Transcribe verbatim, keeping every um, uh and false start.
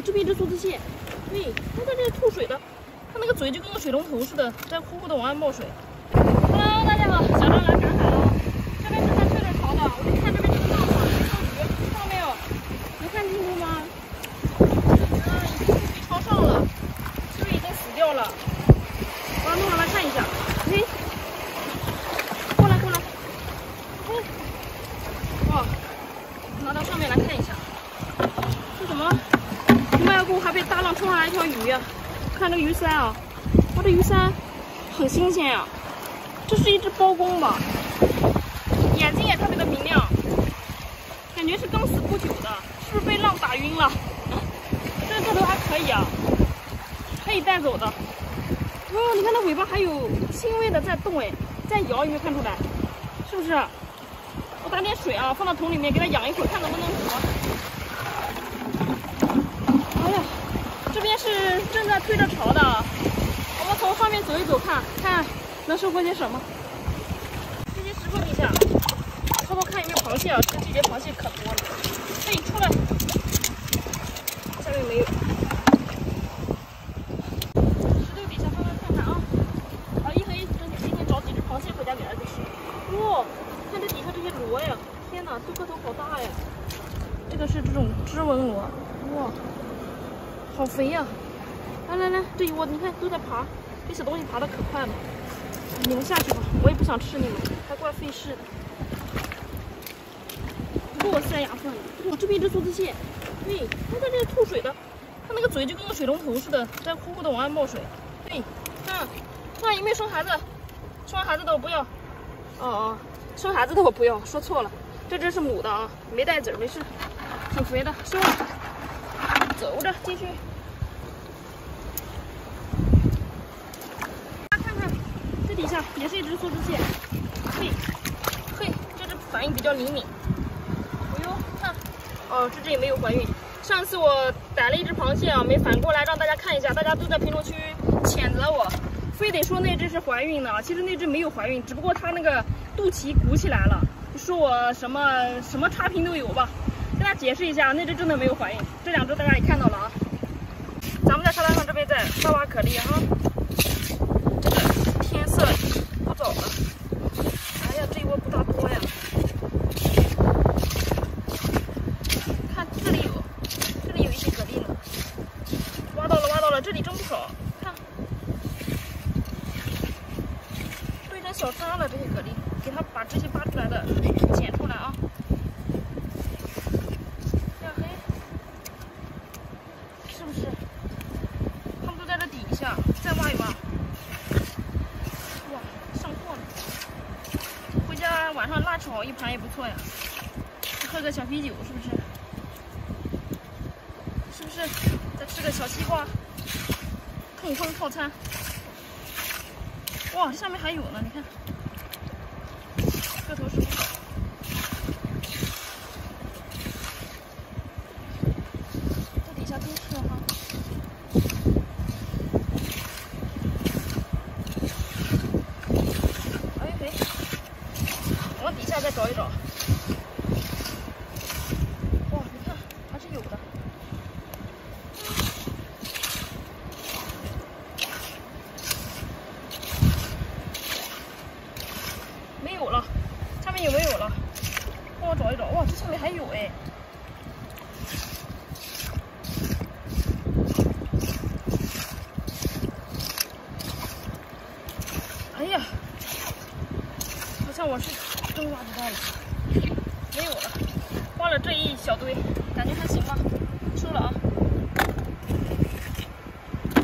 这边一只梭子蟹，对，它在这里吐水的，它那个嘴就跟个水龙头似的，在呼呼的往外冒水。Hello， 大家好，小张来赶海了。这边正在退着潮的，我就看这边这个浪嘛，有条鱼，看到没有？能看清楚吗？这个鱼啊，已经被超上了，是不是已经死掉了？我要弄上来看一下。哎，过来过来，哎，哇，拿到上面来看一下。这什么？麦沟还被大浪冲上来一条鱼呀！看这个鱼鳃啊，哇，这鱼鳃很新鲜呀、啊。这是一只包公吧？眼睛也特别的明亮，感觉是刚死不久的，是不是被浪打晕了？这个个头还可以啊，可以带走的。哦，你看它尾巴还有轻微的在动哎，在摇，有没有看出来？是不是？我打点水啊，放到桶里面给它养一会儿，看能不能活。哎呀，这边是正在推着潮的，我们从上面走一走看，看能收获些什么。这些石头底下，偷偷看有没有螃蟹啊？这个季节螃蟹可多了。这一出来，下面没有。石头底下翻翻看看啊！啊，一黑今天找几只螃蟹回家给儿子吃。哇，看这底下这些螺呀！天哪，这个头好大呀！这个是这种织纹螺，哇！好肥呀、啊！来来来，这一窝你看都在爬，这小东西爬得可快了。你们下去吧，我也不想吃你们，还怪费事的。不过我塞牙缝了。哇，这边一只梭子蟹，对，它在这里吐水的，它那个嘴就跟个水龙头似的，在呼呼的往外冒水。对，看，看有没有生孩子？生完孩子的我不要。哦哦，生孩子的我不要，说错了，这只是母的啊，没带籽儿，没事，挺肥的，收了。走着继续。看看这底下也是一只梭子蟹，嘿，嘿，这只反应比较灵敏。哎呦，看，哦，这只也没有怀孕。上次我逮了一只螃蟹啊，没反过来让大家看一下，大家都在评论区谴责我，非得说那只是怀孕的，其实那只没有怀孕，只不过它那个肚脐鼓起来了，说我什么什么差评都有吧。跟大家解释一下，那只真的没有怀孕，这两只大家也看到了啊。咱们在沙滩上这边在挖挖蛤蜊哈，这个天色不早了，哎呀，这一窝不大多呀。看这里有，这里有一些蛤蜊呢，挖到了挖到了，这里真不少，看，堆成小渣了这些蛤蜊，给它把这些扒出来的捡出来啊。是不是？他们都在这底下，再挖一挖。哇，上货了！回家晚上辣炒一盘也不错呀，喝个小啤酒，是不是？是不是？再吃个小西瓜，痛风套餐。哇，这下面还有呢，你看，个头是不少。这底下都是哈。往底下再找一找，哇，你看还是有的。没有了，下面有没有了？帮我找一找，哇，这下面还有哎。哎呀，好像我是真挖不到了，没有了，挖了这一小堆。